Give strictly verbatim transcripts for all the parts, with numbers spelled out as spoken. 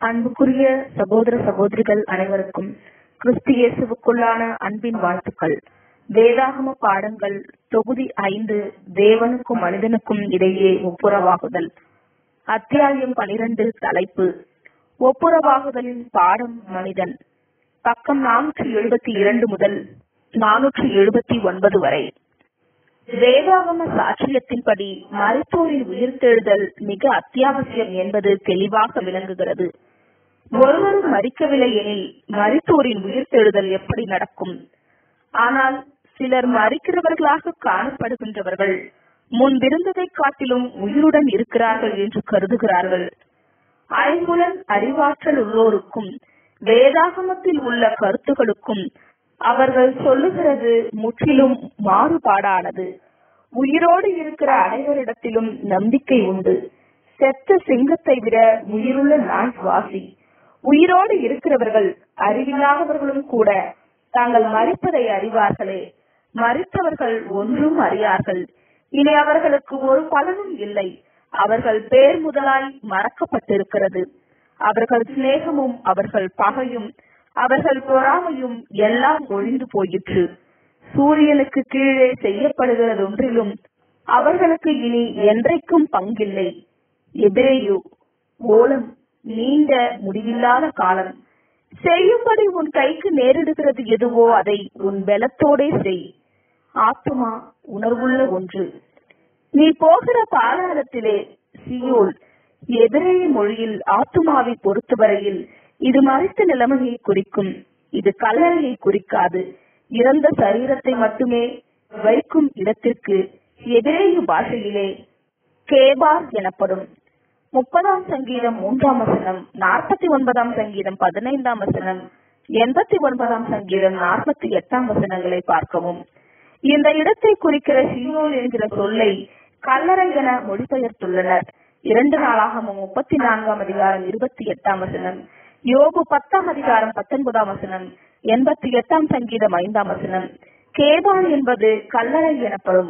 அன்புக்குரிய சகோதர சகோதரிகள் அனைவருக்கும் கிறிஸ்து இயேசுவுக்குள்ளான அன்பின் வாழ்த்துக்கள். வேதாகம பாடங்கள் தொகுதி ஐந்து, தேவனுக்கும் மனிதனுக்கும் இடையே ஒப்புரவாகுதல். அத்தியாயம் பனிரெண்டு. தலைப்பு ஒப்புரவாகுதலின் பாடம் மனிதன். பக்கம் நானூற்றி எழுபத்தி இரண்டு முதல் நானூற்றி எழுபத்தி ஒன்பது வரை. வேதாகம சாட்சியத்தின்படி மரித்தோரின் உயிர்த்தெழுதல் மிக அத்தியாவசியம் என்பது தெளிவாக விளங்குகிறது. ஒருவரும் மரிக்கவில்லை எனில் மரித்தோரின் உயிர்த்தெழுதல் எப்படி நடக்கும்? ஆனால் சிலர் மரிக்கிறவர்களாக காணப்படுகின்றவர்கள் முன்பிருந்ததை காட்டிலும் உயிருடன் இருக்கிறார்கள் என்று கருதுகிறார்கள். ஐம்புலன் அறிவாற்றல் உள்ளோருக்கும் வேதாகமத்தில் உள்ள கருத்துகளுக்கும் அவர்கள் சொல்லுகிறது முற்றிலும் மாறுபாடானது. உயிரோடு இருக்கிற அனைவரிடத்திலும் நம்பிக்கை உண்டு. செத்த சிங்கத்தை விட உயிருள்ள நாய் வாசி. உயிரோடு இருக்கிறவர்கள் அறிவில்லாதவர்களும் கூட தாங்கள் மரிப்பதை அறிவார்களே. மரித்தவர்கள் ஒன்றும் அறியார்கள். இனி அவர்களுக்கு ஒரு பலனும் இல்லை. அவர்கள் பேர் முதலாய் மறக்கப்பட்டிருக்கிறது. அவர்கள் சிநேகமும் அவர்கள் பகையும் அவர்கள் பொறாமையும் எல்லாம் ஒழிந்து போயிற்று. சூரியனுக்கு கீழே செய்யப்படுகிறதொன்றிலும் அவர்களுக்கு இனி என்றைக்கும் பங்கில்லை. எதிரேயோ ஓலம் நீண்ட முடிவில்லாத காலம். செய்யும்படி உன் கைக்கு நேரிடுகிறது எதுவோ அதை உன் பலத்தோடே செய். ஆத்துமா உணர்வுள்ள ஒன்று. நீ போகிற பாதாளத்திலே சியோல். எதிரேய மொழியில் ஆத்துமாவை பொறுத்தவரையில் இது மரித்த நிலைமையை குறிக்கும். இது கல்லறையை குறிக்காது. இறந்த சரீரத்தை மட்டுமே வைக்கும் இடத்திற்கு எதிரேய பாஷையிலே கேபார் எனப்படும். முப்பதாம் சங்கீதம் மூன்றாம் வசனம், நாற்பத்தி ஒன்பதாம் சங்கீதம் பதினைந்தாம் வசனம், எண்பத்தி ஒன்பதாம் சங்கீதம் நாற்பத்தி எட்டாம் வசனங்களை பார்க்கவும். இந்த இடத்தை குறிக்கிற சியோல் என்கிற சொல்லை கல்லறை என மொழிபெயர்த்துள்ளனர். இரண்டு நாளாகமும் முப்பத்தி நான்காம் அதிகாரம் இருபத்தி எட்டாம் வசனம், யோபு பத்தாம் அதிகாரம் பத்தொன்பதாம் வசனம், எண்பத்தி எட்டாம் சங்கீதம் ஐந்தாம் வசனம். கேபான் என்பது கல்லறை எனப்படும்.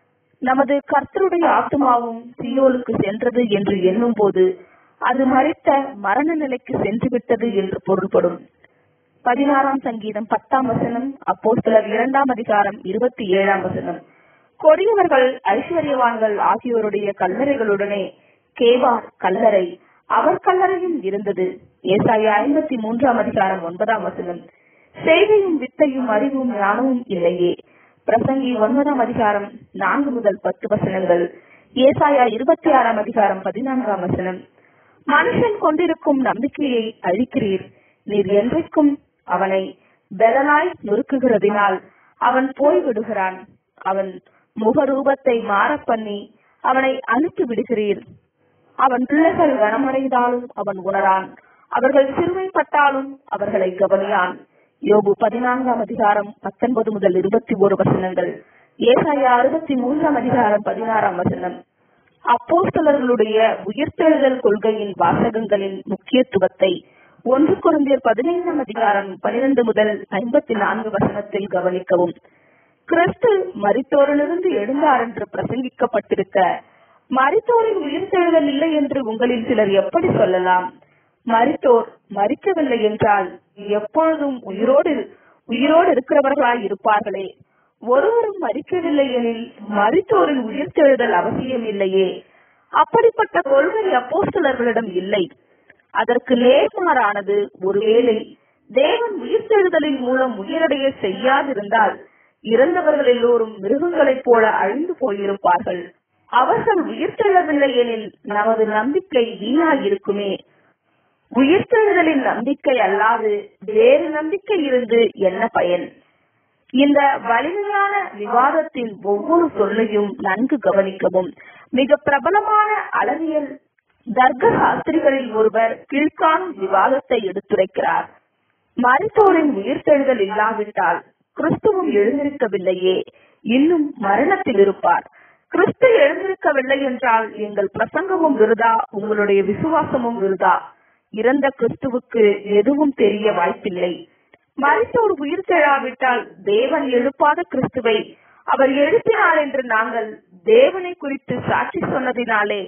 நமது கர்த்தருடைய ஆத்துமாவும் சியோலுக்கு சென்றது என்று எண்ணும் போது அது மரித்த மரண நிலைக்கு சென்று விட்டது என்று பொருள்படும். பதினாறாம் சங்கீதம் பத்தாம் வசனம், அப்போஸ்தலர் இரண்டாம் அதிகாரம் இருபத்தி ஏழாம் வசனம். கொடியவர்கள் ஐஸ்வர்யவான்கள் ஆகியோருடைய கல்லறைகளுடனே கேபார் கல்லறை அவர் கல்லறையும் இருந்தது. ஏசாயா ஐம்பத்தி மூன்றாம் அதிகாரம் ஒன்பதாம் வசனம். செய்கையும் வித்தையும் அறிவும் ஞானமும் இல்லையே. பிரசங்கி ஒன்பதாம் அதிகாரம் நான்கு முதல் பத்து வசனங்கள். ஏசாயா இருபத்தி ஆறாம் அதிகாரம் பதினான்காம் வசனம். மனுஷன் கொண்டிருக்கும் நம்பிக்கையை அழிக்கிறீர். நீர் என்றைக்கும் அவனை பலனாய் நொறுக்குகிறதினால் அவன் போய்விடுகிறான். அவன் முகரூபத்தை மாற பண்ணி அவனை அனுப்பி விடுகிறீர். அவன் பிள்ளைகள் கனமடைந்தாலும் அவன் உணரான். அவர்கள் சிறுமைப்பட்டாலும் அவர்களை கவனியான். யோபு பதினான்காம் அதிகாரம் பத்தொன்பது முதல் இருபத்தி ஒரு வசனங்கள். ஏசாயா அறுபத்தி மூன்றாம் அதிகாரம் பதினாறாம் வசனம். அப்போஸ்தலர்களுடைய உயிர்த்தெழுதல் கொள்கையின் வாசகங்களின் முக்கியத்துவத்தை ஒன்று கொரிந்தியர் பதினைந்தாம் அதிகாரம் பனிரெண்டு முதல் ஐம்பத்தி நான்கு வசனத்தில் கவனிக்கவும். கிறிஸ்து மரித்தோரிலிருந்து எழுந்தார் என்று பிரசங்கிக்கப்பட்டிருக்க மரித்தோரின் உயிர்த்தெழுதல் இல்லை என்று உங்களில் சிலர் எப்படி சொல்லலாம்? மரித்தோர் மரிக்கவில்லை என்றால் எப்பொழுதும் உயிரோடு உயிரோடு இருக்கிறவர்களாய் இருப்பார்களே. ஒருவரும் மரிக்கவில்லை எனில் மரித்தோரின் உயிர்த்தெழுதல் அவசியம் இல்லையே. அப்படிப்பட்ட கொள்கை அப்போஸ்தலர்களிடம் இல்லை. அதற்கு நேர்மாறானது. ஒருவேளை தேவன் உயிர்த்தெழுதலின் மூலம் உயிரடைய செய்யாதிருந்தால் இறந்தவர்கள் எல்லோரும் மிருகங்களைப் போல அழிந்து போயிருப்பார்கள். அவர்கள் உயிர்த்தெழவில்லை எனில் நமது நம்பிக்கை வீணாயிருக்குமே. உயிர்த்தெழுதலின் நம்பிக்கை அல்லாது வேறு நம்பிக்கை இருந்து என்ன பயன்? இந்த வலிமையான விவாதத்தின் ஒவ்வொரு சொல்லையும் நன்கு கவனிக்கவும். மிக பிரபலமான அளவியல் தர்க்க சாஸ்திரிகளில் ஒருவர் கீழ்காணும் விவாதத்தை எடுத்துரைக்கிறார். மரித்தோரின் உயிர்த்தெழுதல் இல்லாவிட்டால் கிறிஸ்துவும் எழுந்திருக்கவில்லையே, இன்னும் மரணத்தில் இருப்பார். கிறிஸ்து எழுந்திருக்கவில்லை என்றால் எங்கள் பிரசங்கமும் விருதா, உங்களுடைய விசுவாசமும் விருதா. இறந்த கிறிஸ்துவுக்கு எதுவும் தெரிய வாய்ப்பில்லை. மரித்தோர் உயிர் தெழாவிட்டால் தேவன் எழுப்பாத கிறிஸ்துவை அவர் எழுப்பினார் என்று நாங்கள் தேவனை குறித்து சாட்சி சொன்னதினாலே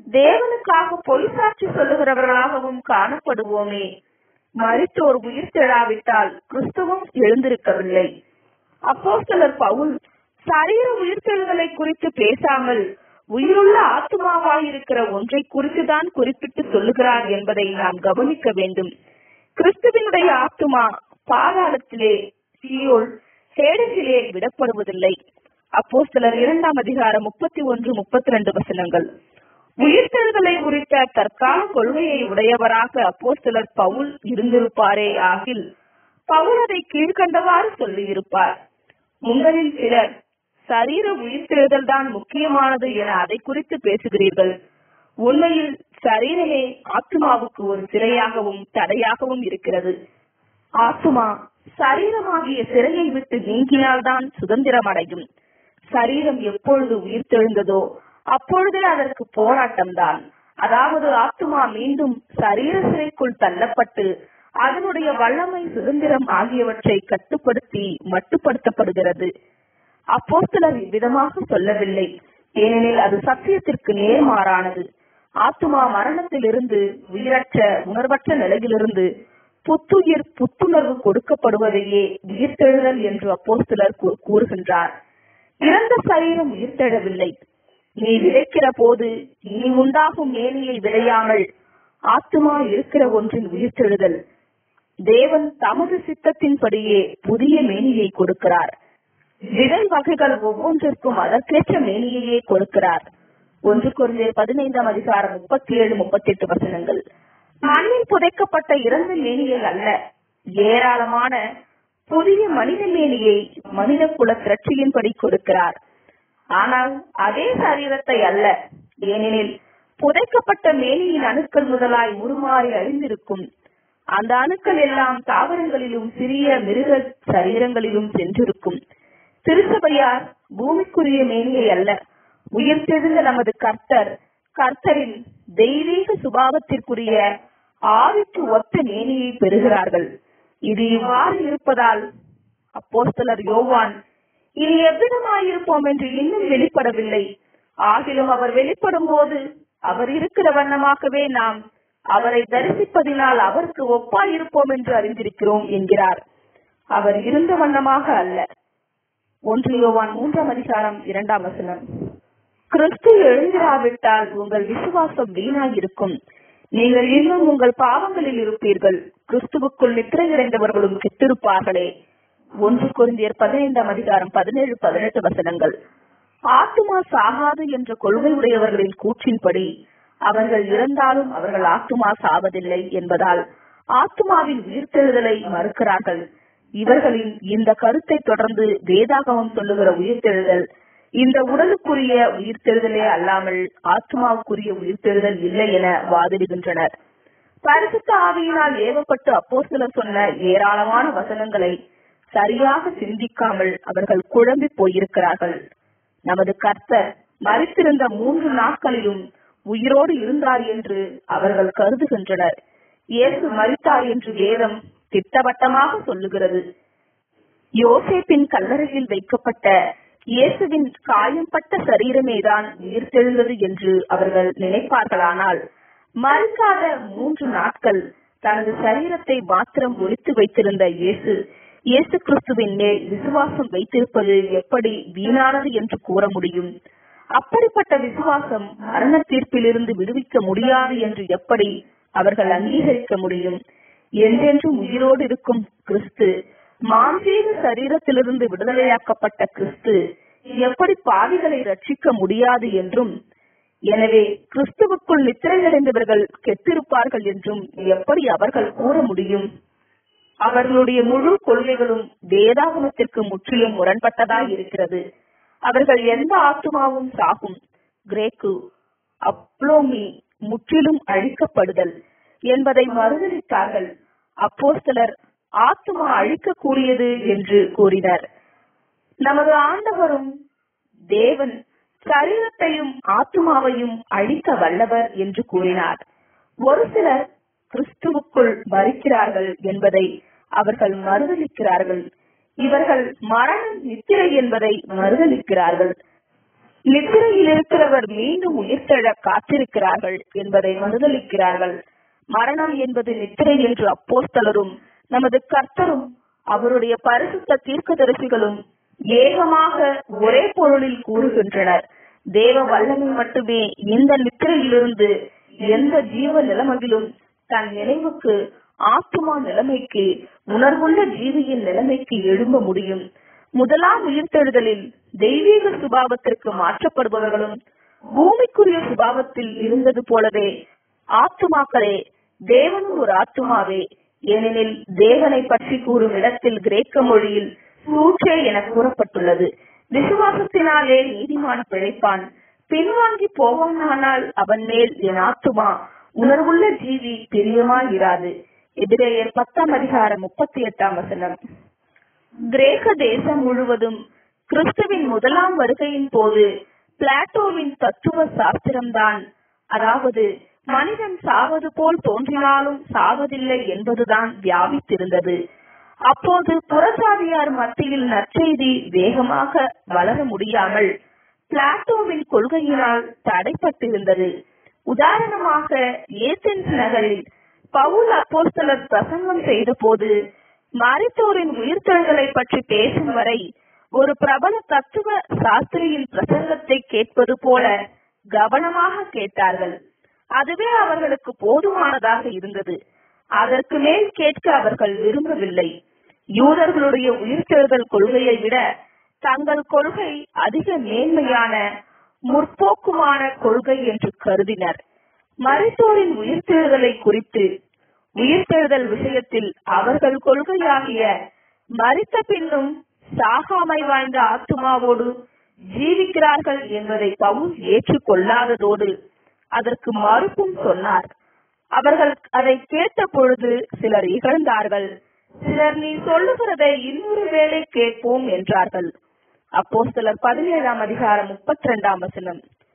தேவனுக்காக பொய் சாட்சி சொல்லுகிறவர்களாகவும் காணப்படுவோமே. மரித்தோர் உயிர் தெழாவிட்டால் கிறிஸ்துவும் எழுந்திருக்கவில்லை. அப்போஸ்தலர் பவுல் சரீர உயிர்த்தெழுதலை குறித்து பேசாமல் உயிருள்ள ஆத்துமாவாயிருக்கிற ஒன்றை குறித்துதான் குறிப்பிட்டு சொல்லுகிறார் என்பதை நாம் கவனிக்க வேண்டும். கிறிஸ்துவினுடைய ஆத்துமா பாதாளத்திலே, சீயோல், ஹேடஸிலே விடப்படுவதில்லை. அப்போஸ்தலர் இரண்டாம் அதிகாரம் முப்பத்தி ஒன்று முப்பத்தி ரெண்டு வசனங்கள். உயிர்த்தெழுதலை குறித்த தற்கால கொள்கையை உடையவராக அப்போஸ்தலர் பவுல் இருந்திருப்பாரே ஆகில் பவுல் அதை கீழ்கண்டவாறு சொல்லியிருப்பார். உங்களில் சிலர் சரீர உயிர்த்தெழுதல் தான் முக்கியமானது என அதை குறித்து பேசுகிறீர்கள். உண்மையில் சரீரமே ஆத்துமாவுக்கு ஒரு சிறையாகவும் தடையாகவும் இருக்கிறது. ஆத்துமா சரீரமாகிய சிறையை விட்டு நீங்கினால்தான் சுதந்திரம் அடையும். சரீரம் எப்பொழுது உயிர்த்தெழுந்ததோ அப்பொழுதே அதற்கு போராட்டம் தான். அதாவது ஆத்துமா மீண்டும் சரீர சிறைக்குள் தள்ளப்பட்டு அதனுடைய வல்லமை, சுதந்திரம் ஆகியவற்றை கட்டுப்படுத்தி மட்டுப்படுத்தப்படுகிறது. அப்போஸ்தலர் இவ்விதமாக சொல்லவில்லை, ஏனெனில் அது சத்தியத்திற்கு நேர்மாறானது. ஆத்துமா மரணத்திலிருந்து, உயிரற்ற உணர்வற்ற நிலையிலிருந்து புத்துயிர் புத்துணர்வு கொடுக்கப்படுவதையே உயிர்த்தெழுதல் என்று அப்போஸ்தலர் கூறுகின்றார். இறந்த சரீரம் உயிர்த்தெழவில்லை. நீ விதைக்கிற போது இனி உண்டாகும் மேனியை விளையாமல் ஆத்துமா இருக்கிற ஒன்றின் உயிர்த்தெழுதல். தேவன் தமது சித்தத்தின்படியே புதிய மேனியை கொடுக்கிறார். விதை வகைகள் ஒவ்வொன்றிற்கும் அதற்கேற்ற மேனியையே கொடுக்கிறார். ஒன்று கொரிந்தியர் பதினைந்தாம் அதிகாரம் முப்பத்தி ஏழு முப்பத்தி எட்டு வசனங்கள். மண்ணில் புதைக்கப்பட்ட இறந்த மேனியை அல்ல, ஏராளமான புதிய மனித மேனியை மனித குல திரட்சியின்படி கொடுக்கிறார். ஆனால் அதே சரீரத்தை அல்ல, ஏனெனில் புதைக்கப்பட்ட மேனியின் அணுக்கள் முதலாய் உருமாறி அழிந்திருக்கும். அந்த அணுக்கள் எல்லாம் தாவரங்களிலும் சிறிய மிருக சரீரங்களிலும் சென்றிருக்கும். திருச்சபையார் பூமிக்குரிய மேனியை அல்ல, உயிர்த்தெழுந்த நமது கர்த்தர் கர்த்தரின் தெய்வீக சுபாவத்திற்குரிய ஆவிக்கு ஒத்த மேனியை பெறுகிறார்கள். இது இவ்வாறு இருப்பதால் அப்போஸ்தலர் யோவான் இனி எவ்விதமாயிருப்போம் என்று இன்னும் வெளிப்படவில்லை. ஆகிலும் அவர் வெளிப்படும் போது அவர் இருக்கிற வண்ணமாகவே நாம் அவரை தரிசிப்பதினால் அவருக்கு ஒப்பாயிருப்போம் என்று அறிந்திருக்கிறோம் என்கிறார். அவர் இருந்த வண்ணமாக அல்ல. ஒன்று யோவான் மூன்றாம் அதிகாரம் இரண்டாம் வசனம். கிறிஸ்து எழுந்திராவிட்டால் உங்கள் விசுவாசம் வீணாயிருக்கும். நீங்கள் இன்னும் உங்கள் பாவங்களில் இருப்பீர்கள். கிறிஸ்துவுக்குள் நித்திரை நிறைந்தவர்களும் கெட்டிருப்பார்களே. ஒன்று கொரிந்தியர் பதினைந்தாம் அதிகாரம் பதினேழு பதினெட்டு வசனங்கள். ஆத்துமா சாகாது என்ற கொள்கை உடையவர்களின் கூற்றின்படி அவர்கள் இறந்தாலும் அவர்கள் ஆத்துமா சாவதில்லை என்பதால் ஆத்துமாவின் உயிர்த்தெழுதலை மறுக்கிறார்கள். இவர்களின் இந்த கருத்தை தொடர்ந்து வேதாகமம் சொல்லுகிற உயிர்த்தெழுதல் இந்த உடலுக்குரிய உயிர்த்தெழுதலே அல்லாமல் ஆத்மாவுக்குரிய உயிர்த்தெழுதல் இல்லை என வாதிடுகின்றனர். பரிசுத்த ஆவியினால் ஏவப்பட்டு அப்போஸ்தலர் சொன்ன ஏராளமான வசனங்களை சரியாக சிந்திக்காமல் அவர்கள் குழம்பி போயிருக்கிறார்கள். நமது கர்த்தர் மரித்திருந்த மூன்று நாட்களிலும் உயிரோடு இருந்தார் என்று அவர்கள் கருதுகின்றனர். இயேசு மரித்தார் என்று வேதம் திட்டவட்டமாக சொல்லுகிறது. யோசேப்பின் கல்லறையில் வைக்கப்பட்ட இயேசுவின் காயம்பட்ட சரீரமேதான் உயிர்த்தெழுந்தது என்று அவர்கள் நினைப்பார்களானால், மறிக்காத மூன்று நாட்கள் தனது சரீரத்தை மாத்திரம் ஒளித்து வைத்திருந்த இயேசு இயேசு கிறிஸ்துவின் மேல் விசுவாசம் வைத்திருப்பது எப்படி வீணானது என்று கூற முடியும்? அப்படிப்பட்ட விசுவாசம் மரண தீர்ப்பிலிருந்து விடுவிக்க முடியாது என்று எப்படி அவர்கள் அங்கீகரிக்க முடியும்? என்றென்றும் உயிரோடு இருக்கும் கிறிஸ்து, மாம்சீக சரீரத்திலிருந்து விடுதலையாக்கப்பட்ட கிறிஸ்து எப்படி பாவிகளை ரட்சிக்க முடியாது என்றும், எனவே கிறிஸ்துவுக்குள் நித்திரை அடைந்தவர்கள் கெட்டிருப்பார்கள் என்றும் எப்படி அவர்கள் கூற முடியும்? அவர்களுடைய முழு கொள்கைகளும் வேதாகமத்திற்கு முற்றிலும் முரண்பட்டதாய் இருக்கிறது. அவர்கள் எந்த ஆத்துமாவும் சாகும், கிரேக்கு அப்ளோமி முற்றிலும் அழிக்கப்படுதல் என்பதை மறுதலித்தார்கள். அப்போஸ்தலர் ஆத்துமா அழிக்கக்கூடியது என்று கூறினர். நமது ஆண்டவரும் தேவன் சரீரத்தையும் ஆத்துமாவையும் அழிக்க வல்லவர் என்று கூறினார். ஒரு சிலர் கிறிஸ்துவுக்குள் மறிக்கிறார்கள் என்பதை அவர்கள் மறுதலிக்கிறார்கள். இவர்கள் மரணம் நித்திரை என்பதை மறுதலிக்கிறார்கள். நித்திரையில் இருக்கிறவர் மீண்டும் உயிர்த்தெழ காத்திருக்கிறார்கள் என்பதை மறுதளிக்கிறார்கள். மரணம் என்பது நித்திரை என்று அப்போஸ்தலரும் நமது கர்த்தரும் அவருடைய பரிசுத்த தீர்க்கதரிசிகளும் ஏகமாக ஒரே பொருளில் கூறுகின்றனர். தேவ வல்லமை மட்டுமே இந்த நித்திரையிலிருந்து எந்த ஜீவ நிலைமையிலும் தன் நினைவுக்கு, ஆத்துமா நிலைமைக்கு, உணர்வுள்ள ஜீவியின் நிலைமைக்கு எழும்ப முடியும். முதலாம் உயிர்த்தெழுதலில் தெய்வீக சுபாவத்திற்கு மாற்றப்படுபவர்களும் பூமிக்குரிய சுபாவத்தில் இருந்தது போலவே ஆத்துமாக்களே தேவனும் ஒரு ஆத்துமாவே. ஏனெனில் தேவனை பற்றி கூறும் இடத்தில் கிரேக்க மொழியில் சூற்றே என கூறப்பட்டுள்ளது. விசுவாசத்தினாலே நீதிமான் பிழைப்பான், பின்வாங்கி போவானால் அவன் மேல் என் ஆத்துமா உணர்வுள்ள ஜீவி பிரியமாயிராது. எபிரேயர் பத்தாம் அதிகாரம் முப்பத்தி எட்டாம் வசனம். கிரேக்க தேசம் முழுவதும் கிறிஸ்துவின் முதலாம் வருகையின் போது பிளாட்டோவின் தத்துவ சாஸ்திரம்தான், அதாவது மனிதன் சாவது போல் தோன்றினாலும் சாவதில்லை என்பதுதான் வியாபித்திருந்தது. அப்போது புறஜாதியார் மத்தியில் நற்செய்தி வேகமாக வளர முடியாமல் பிளாட்டோவின் கொள்கையினால் தடைப்பட்டிருந்தது. உதாரணமாக ஏதென்ஸ் நகரில் பவுல் அப்போஸ்தலர் பிரசங்கம் செய்த போது மரித்தோரின் உயிர்த்தெழுதலை பற்றி பேசும் வரை ஒரு பிரபல தத்துவ சாஸ்திரியின் பிரசங்கத்தை கேட்பது போல கவனமாக கேட்டார்கள். அதுவே அவர்களுக்கு போதுமானதாக இருந்தது. அதற்கு மேல் கேட்க அவர்கள் விரும்பவில்லை. யூதர்களுடைய உயிர்த்தெழுதல் கொள்கையை விட தங்கள் கொள்கை அதிக மேன்மையான, முற்போக்குமான கொள்கை என்று கருதினர். மரித்தோரின் உயிர்த்தெழுதலை குறித்து உயிர்த்தெழுதல் விஷயத்தில் அவர்கள் கொள்கையாகிய மரித்த பின்னும் சாகாமை வாய்ந்த ஆத்துமாவோடு ஜீவிக்கிறார்கள் என்பதை பவுல் ஏற்றுக்கொள்ளாததோடு அதற்கு மறுப்பும் சொன்னார். அவர்கள் அதை கேட்ட பொழுது சிலர் இகழ்ந்தார்கள், சிலர் நீ சொல்லுகிறதை இன்னொரு வேளை கேட்போம் என்றார்கள். அப்போஸ்தலர் பதினேழாம் அதிகாரம் முப்பத்தி இரண்டாம் வசனம்.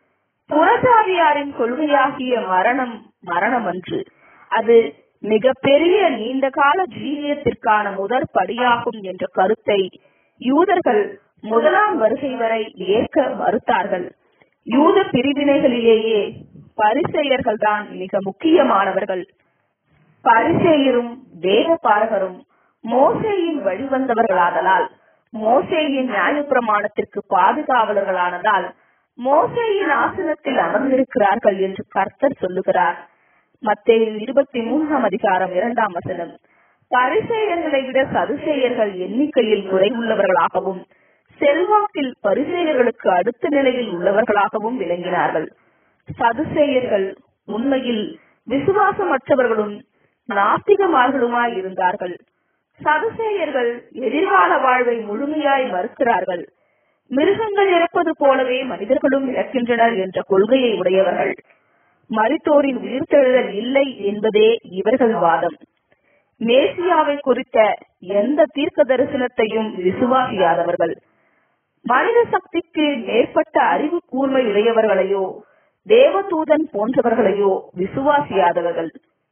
புறஜாதியாரின் கொள்கையாகிய மரணம் மரணம் அன்று, அது மிக பெரிய நீண்ட கால ஜீவியத்திற்கான முதற் படியாகும் என்ற கருத்தை யூதர்கள் முதலாம் வருகை வரை ஏற்க மறுத்தார்கள். யூத பிரிவினைகளிலேயே பரிசேயர்கள் தான் மிக முக்கியமானவர்கள். பரிசேயரும் வேத பாரகரும் மோசேயின் வழிவந்தவர்களாதலால், மோசேயின் நியாயப்பிரமாணத்திற்கு பாதுகாவலர்களானதால் மோசேயின் ஆசனத்தில் அமர்ந்திருக்கிறார்கள் என்று கர்த்தர் சொல்லுகிறார். மத்தேயு இருபத்தி மூன்றாம் அதிகாரம் இரண்டாம் வசனம். பரிசேயர்களை விட சதுசேயர்கள் எண்ணிக்கையில் குறைவுள்ளவர்களாகவும் செல்வாக்கில் பரிசேயர்களுக்கு அடுத்த நிலையில் உள்ளவர்களாகவும் விளங்கினார்கள். சதுசேயர்கள் உண்மையில் விசுவாசமற்றவர்களும் நாஸ்திகமார்களுமாய் இருந்தார்கள். சதுசேயர்கள் எதிர்கால வாழ்வை முழுமையாய் மறுக்கிறார்கள். மிருகங்கள் இறப்பது போலவே மனிதர்களும் இறக்கின்றனர் என்ற கொள்கையை உடையவர்கள். மரித்தோரின் உயிர்த்தெழுதல் இல்லை என்பதே இவர்கள் வாதம். மேசியாவை குறித்த எந்த தீர்க்க தரிசனத்தையும் விசுவாசியாதவர்கள். மனித சக்திக்கு மேற்பட்ட அறிவு கூர்மை உடையவர்களையோ தேவதூதன் போன்றவர்களையோ விசுவாசியாதவர்கள்.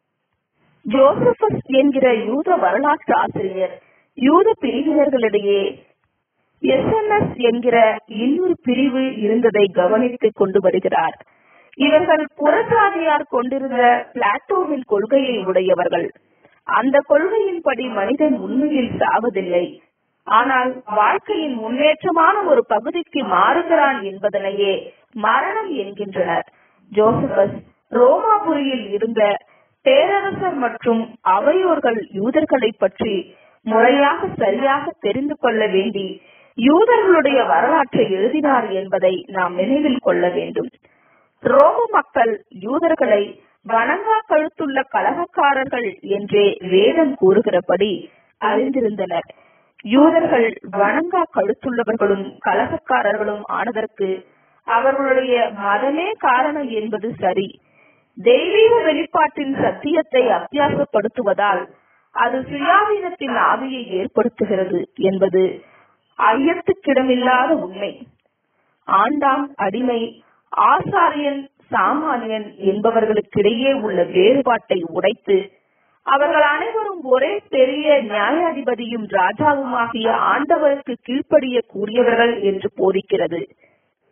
ஜோசபஸ் என்கிற யூத வரலாற்று ஆசிரியர் யூத பிரிவினர்களிடையே எஸ் என் எஸ் என்கிற இன்னொரு பிரிவு இருந்ததை கவனித்து கொண்டு வருகிறார். இவர்கள் புறஜாதியார் கொண்டிருந்த பிளாட்டோவின் கொள்கையை உடையவர்கள். அந்த கொள்கையின்படி மனிதன் உண்மையில் சாவதில்லை, ஆனால் வாழ்க்கையின் முன்னேற்றமான ஒரு பகுதிக்கு மாறுகிறான் என்பதனையே மரணம் என்கின்றனர். ஜோசபஸ் ரோமாபுரியில் இருந்த பேரரசர் மற்றும் அவையோர்கள் யூதர்களை பற்றி முறையாக சரியாக தெரிந்து கொள்ள வேண்டி யூதர்களுடைய வரலாற்றை எழுதினார் என்பதை நாம் நினைவில் கொள்ள வேண்டும். ரோம மக்கள் யூதர்களை வணங்கா கழுத்துள்ள கலகக்காரர்கள் என்றே வேதம் கூறுகிறபடி அறிந்திருந்தனர். யூதர்கள் வணங்கா கழுத்துள்ளவர்களும் கலகக்காரர்களும் ஆனதற்கு அவர்களுடைய மதமே காரணம் என்பது சரி. தெய்வீக வெளிப்பாட்டின் சத்தியத்தை அத்தியாசப்படுத்துவதால் அது சுயாதீனத்தின் ஆவியை ஏற்படுத்துகிறது என்பது ஐயத்துக்கிடமில்லாத உண்மை. ஆண்டாம், அடிமை, ஆசாரியன், சாமானியன் என்பவர்களுக்கிடையே உள்ள வேறுபாட்டை உடைத்து அவர்கள் அனைவரும் ஒரே பெரிய நியாயாதிபதியும் ராஜாவுமாகிய ஆண்டவருக்கு கீழ்ப்படிய கூடியவர்கள் என்று போதிக்கிறது.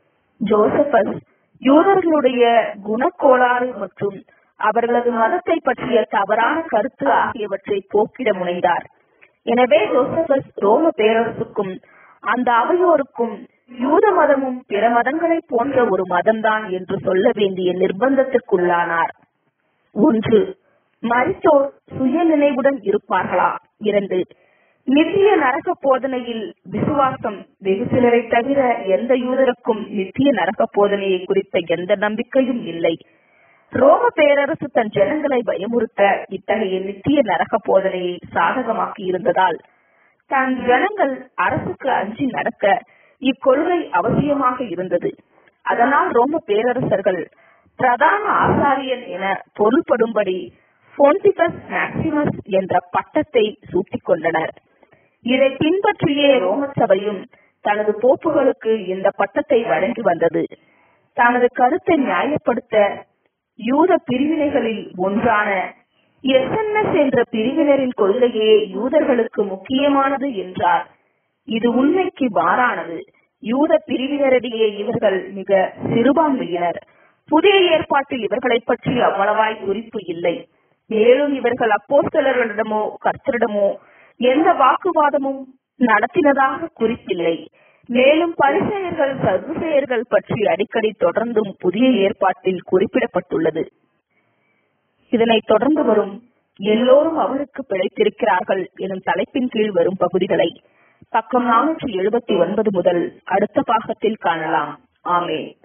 ஜோசபஸ் யூதர்களுடைய குணக்கோளாறு மற்றும் அவர்களது மதத்தை பற்றிய தவறான கருத்து ஆகியவற்றை போக்கிட முனைந்தார். எனவே ஜோசபஸ் ரோம பேரரசுக்கும் அந்த அவையோருக்கும் யூத மதமும் பிற மதங்களை போன்ற ஒரு மதம்தான் என்று சொல்ல வேண்டிய நிர்பந்தத்திற்குள்ளானார். ஒன்று, மரித்தோர் சுய நினைவுடன் இருப்பார்களா? இரண்டு, நித்திய நரக போதனையில் விசுவாசம். வெகு சிலரை தவிர எந்த யூதருக்கும் நித்திய நரக போதனையை குறித்த எந்த நம்பிக்கையும் இல்லை. ரோம பேரரசு தன் ஜனங்களை பயமுறுத்த இத்தகைய நித்திய நரக போதனையை சாதகமாக்கி இருந்ததால் தன் ஜனங்கள் அரசுக்கு அஞ்சி நடக்க இக்கொள்கை அவசியமாக இருந்தது. அதனால் ரோம பேரரசர்கள் பிரதான ஆசாரியன் என பொருள்படும்படி பொன்டிபஸ் மேக்சிமஸ் என்ற பட்டத்தை சூட்டிக் கொண்டனர். இதை பின்பற்றியே ரோம சபையும் தனது போப்புகளுக்கு இந்த பட்டத்தை வழங்கி வந்தது. தனது கருத்தை நியாயப்படுத்த யூத பிரிவினைகளில் ஒன்றான எஸ்என்எஸ் என்ற பிரிவினரின் கொள்கையே யூதர்களுக்கு முக்கியமானது என்றார். இது உண்மைக்கு மாறானது. யூத பிரிவினரிடையே இவர்கள் மிக சிறுபான்மையினர். புதிய ஏற்பாட்டில் இவர்களை பற்றி அவ்வளவாய் குறிப்பு இல்லை. மேலும் இவர்கள் அப்போஸ்தலர்களிடமோ கர்த்தரிடமோ எந்த வாக்குவாதமும் நடத்தினதாக குறிப்பில்லை. மேலும் பரிசேயர்கள் சதுசேயர்கள் பற்றி அடிக்கடி தொடர்ந்தும் புதிய ஏற்பாட்டில் குறிப்பிடப்பட்டுள்ளது. இதனை தொடர்ந்து வரும் எல்லோரும் அவருக்கு பிழைத்திருக்கிறார்கள் எனும் தலைப்பின் கீழ் வரும் பகுதிகளை பக்கம் நானூற்றி எழுபத்தி ஒன்பது முதல் அடுத்த பாகத்தில் காணலாம். ஆமென்.